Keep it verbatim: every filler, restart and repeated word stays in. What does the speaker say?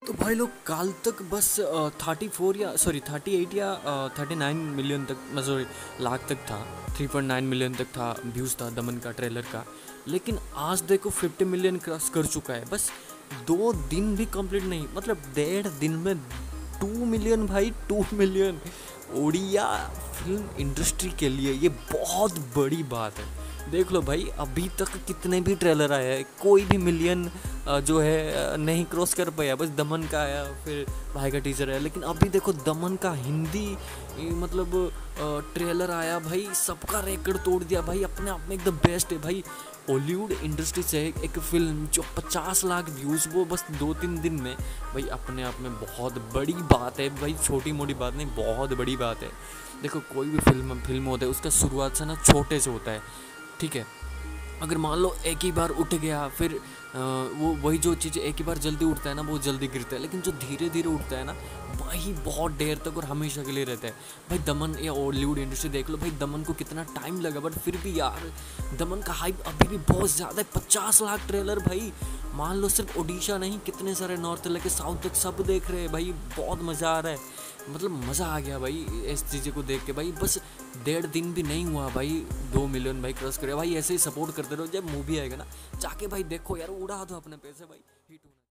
तो भाई लोग कल तक बस थर्टी फोर या सॉरी थर्टी एट या थर्टी नाइन मिलियन तक, सॉरी लाख तक था, थ्री पॉइंट नाइन मिलियन तक था व्यूज़ था दमन का ट्रेलर का। लेकिन आज देखो फिफ्टी मिलियन क्रॉस कर चुका है। बस दो दिन भी कंप्लीट नहीं, मतलब डेढ़ दिन में टू मिलियन भाई, two million Odia film industry के लिए ये बहुत बड़ी बात है। देख लो भाई, अभी तक कितने भी ट्रेलर आए हैं, कोई भी मिलियन जो है नहीं क्रॉस कर पाया। बस दमन का आया, फिर भाई का टीजर है, लेकिन अभी देखो दमन का हिंदी मतलब ट्रेलर आया भाई, सबका रिकॉर्ड तोड़ दिया भाई। अपने आप में एकदम बेस्ट है भाई। हॉलीवुड इंडस्ट्री से एक फिल्म जो पचास लाख व्यूज़, वो बस दो तीन दिन में भाई, अपने आप में बहुत बड़ी बात है भाई। छोटी मोटी बात नहीं, बहुत बड़ी बात है। देखो कोई भी फिल्म फिल्म होता है, उसका शुरुआत से ना छोटे से होता है, ठीक है। अगर मान लो एक ही बार उठ गया, फिर आ, वो वही जो चीज़ एक ही बार जल्दी उठता है ना, वो जल्दी गिरता है। लेकिन जो धीरे धीरे उठता है ना, वही बहुत देर तक और हमेशा के लिए रहता है भाई। दमन या हॉलीवुड इंडस्ट्री देख लो भाई, दमन को कितना टाइम लगा, बट फिर भी यार दमन का हाइप अभी भी बहुत ज़्यादा है। पचास लाख ट्रेलर भाई, मान लो सिर्फ ओडिशा नहीं, कितने सारे नॉर्थ लेके साउथ तक सब देख रहे हैं भाई। बहुत मज़ा आ रहा है, मतलब मज़ा आ गया भाई इस चीज़ें को देख के भाई। बस डेढ़ दिन भी नहीं हुआ भाई, दो मिलियन भाई क्रॉस करे भाई। ऐसे ही सपोर्ट करते रहो, जब मूवी आएगा ना जाके भाई देखो यार, उड़ा दो अपने पैसे भाई। हिट